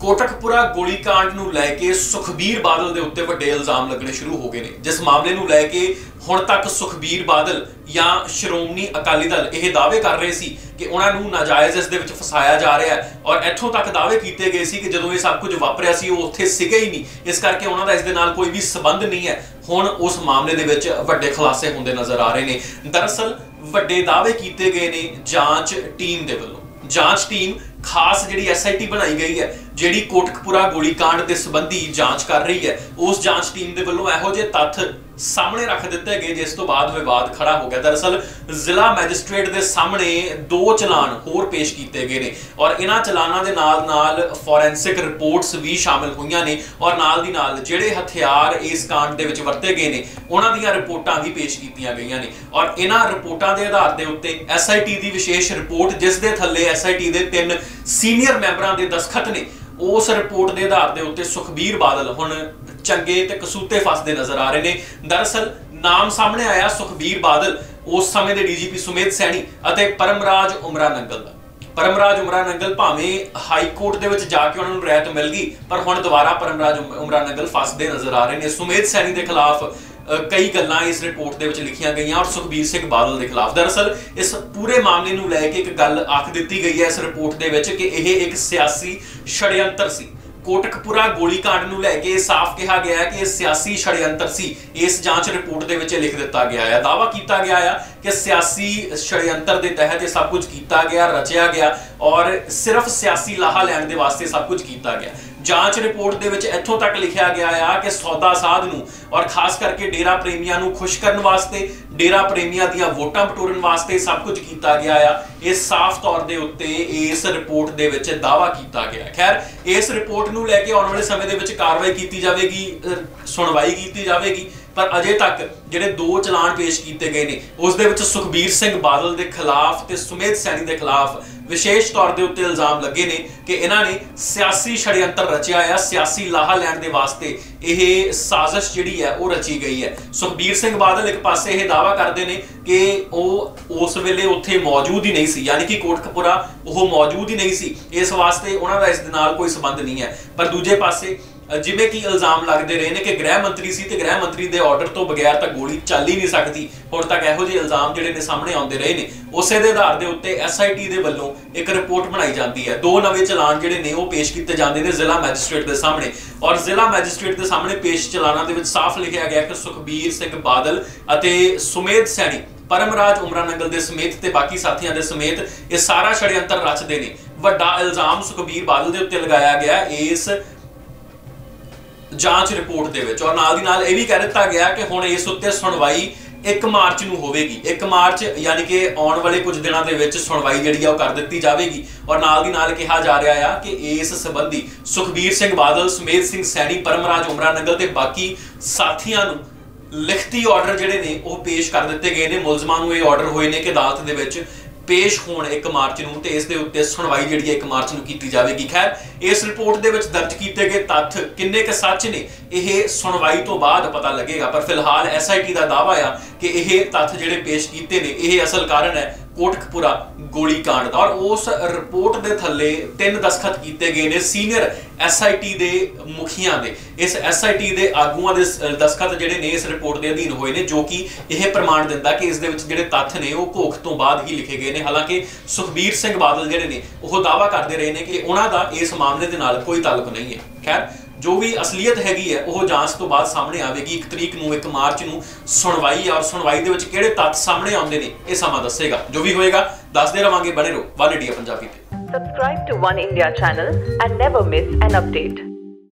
कोटकपुरा गोलीकांड नूं लैके सुखबीर बादल दे उत्ते वड्डे इल्जाम लगने शुरू हो गए ने, जिस मामले नूं लैके हुण तक सुखबीर बादल या श्रोमणी अकाली दल यह दावे कर रहे सी कि उन्हां नूं नाजायज़ इस दे विच फसाया जा रहा है और इत्थों तक दावे कीते गए सी कि जदों ये सब कुछ वापरिया सी वो उत्थे सीगे ही नहीं, इस करके उन्हां दा इस दे नाल कोई भी संबंध नहीं है। हुण उस मामले दे विच वड्डे खुलासे हुंदे नज़र आ रहे ने। दरअसल वड्डे दावे कीते गए ने जांच टीम दे वल्लों। जांच टीम खास जिहड़ी SIT बनाई गई है जिहड़ी कोटकपुरा गोलीकांड के संबंधी जांच कर रही है, उस जांच टीम के वल्लों इहो जिहे तत्थ सामने रख दिते गए जिस तो बाद विवाद खड़ा हो गया। दरअसल जिला मैजिस्ट्रेट के सामने 2 चलान होर पेश किए गए ने और इन्हां चलाना दे नाल फॉरेंसिक रिपोर्ट्स भी शामिल हुई ने और नाल दी नाल जिहड़े हथियार इस कांड दे विच वरते गए ने उन्हां दीयां रिपोर्टां भी पेश कीतियां गईयां ने और इन्हां रिपोर्टां दे आधार दे उत्ते SIT दी विशेष रिपोर्ट जिस दे थल्ले SIT दे 3 सीनियर मैंबरां दे दस्तखत ने, उस रिपोर्ट के आधार के उत्ते सुखबीर बादल हुण चंगे ते कसूते फसदे नजर आ रहे ने। दरअसल नाम सामने आया सुखबीर बादल उस समय के DGP सुमेध सैनी अते परमराज उमरा नंगल दा। परमराज उमरा नंगल भावें हाई कोर्ट दे विच जाके उन्हां नूं रियायत मिल गई पर हुण दोबारा परमराज उमरा नंगल फसदे नजर आ रहे ने। सुमेध सैनी के खिलाफ कई गल्लां इस रिपोर्ट दे विच लिखियां गईयां और सुखबीर सिंह बादल के खिलाफ। दरअसल इस पूरे मामले नूं लैके एक गल आख दित्ती गई है इस रिपोर्ट दे विच कि यह एक सियासी षड्यंत्र सी। कोटकपुरा गोलीकांड नूं लैके साफ कहा गया है कि यह सियासी षड्यंत्र सी। इस जांच रिपोर्ट दे विच लिख दिता गया है, दावा किया गया है कि सियासी षड्यंत्र के तहत यह सब कुछ किया गया, रचिया गया और सिर्फ सियासी लाहा लैण दे वास्ते सब कुछ किया गया। जांच रिपोर्ट दे विच इत्थों तक लिखा गया है कि सौदा साध नूं और खास करके डेरा प्रेमियां नूं खुश करन वास्ते, डेरा प्रेमियां दीयां वोटां बटोरन वास्ते सब कुछ किया गया है। इस साफ तौर दे उत्ते इस रिपोर्ट दे विच दावा किया गया। खैर इस रिपोर्ट नूं लैके आउण वाले समय दे विच कार्रवाई की जाएगी, सुनवाई की जाएगी, पर अजे तक जिहड़े 2 चलान पेश किए गए ने उस दे विच सुखबीर सिंह बादल के खिलाफ ते सुमेध सैनी के खिलाफ विशेष तौर के उत्ते इल्जाम लगे ने कि इन्हां ने सियासी षड्यंत्र रचिया है, सियासी लाहा लैण दे वास्ते यह साजिश जिहड़ी है वो रची गई है। सुखबीर सिंह बादल एक पासे यह दावा करते हैं कि वो उस वेले उत्थे मौजूद ही नहीं सी, यानी कि कोटकपुरा वो मौजूद ही नहीं सी, इस वास्ते उन्हां दा इस दे नाल कोई संबंध नहीं है। पर दूजे पासे जिवें कि इल्जाम लगते रहे ने कि गृह मंत्री सी ते गृह मंत्री के ऑर्डर तो बगैर तो गोली चल ही नहीं सकती। हुण तक इहो जिहे इल्जाम जिहड़े ने सामने आउंदे रहे ने, उसे दे आधार के उत्ते SIT दे वल्लों एक रिपोर्ट बनाई जाती है। 2 नवे चलान जिहड़े ने वो पेश किए जाते हैं जिला मैजिस्ट्रेट के सामने और जिला मैजिस्ट्रेट के सामने पेश चलाना दे विच साफ लिखा गया कि सुखबीर सिंह बादल अते सुमेध सैनी, परमराज उमरा नंगल दे समेत ते बाकी साथियां दे समेत ये सारा षड्यंत्र रचदे ने। वड्डा इल्जाम सुखबीर बादल दे उत्ते लगाया गया इस जांच रिपोर्ट दे विच और नाल दी नाल यह भी कह दिता गया कि हुण इस उत्ते सुनवाई 1 मार्च नूं होवेगी। 1 मार्च यानी कि आउण वाले कुछ दिनों के विच सुनवाई जिहड़ी है वो कर दित्ती जाएगी और नाल दी नाल कहा जा रहा है कि इस संबंधी सुखबीर सिंह बादल, सुमेध सिंह सैनी, परमराज उमरा नंगल ते बाकी साथियां नूं लिखती ऑर्डर जिहड़े ने वो पेश कर दिते गए ने। मुलजमां नूं ये ऑर्डर होए ने कि अदालत दे विच पेश होण 1 मार्च नूं ते इस दे उत्ते सुनवाई जिहड़ी 1 मार्च नूं कीती जाएगी। खैर इस रिपोर्ट दे विच दर्ज कीते गए तत्थ किन्ने क सच ने यह सुनवाई तो बाद पता लगेगा, पर फिलहाल SIT का दावा है कि यह तत्थ जिहड़े पेश किए ने यह असल कारण है कोटकपुरा गोलीकांड दा। और उस रिपोर्ट के थल्ले 3 दस्तखत किए गए ने सीनियर SIT दे मुखियां दे। इस SIT दे आगुआं दे दस्तखत जिहड़े ने इस रिपोर्ट के अधीन होए ने, जो कि यह प्रमाण दिंदा कि इस दे विच जिहड़े तत्थ ने वो घोख तो बाद ही लिखे गए ने। हालांकि सुखबीर सिंह बादल जिहड़े ने वो दावा करते रहे ने कि उन्हां दा इस मामले दे नाल कोई ताल्लुक नहीं है। खैर जो भी असलीयत हैगी है वो जांच तो बाद सामने आएगी। 1 तरीक नूं 1 मार्च नूं सुनवाई और सुनवाई दे विच किहड़े तत्थ सामने आउंदे ने ये समा दसेगा। जो भी होएगा दसदे रहांगे, बने रहो 1 इंडिया पंजाबी ते। Subscribe to One India channel and never miss an update.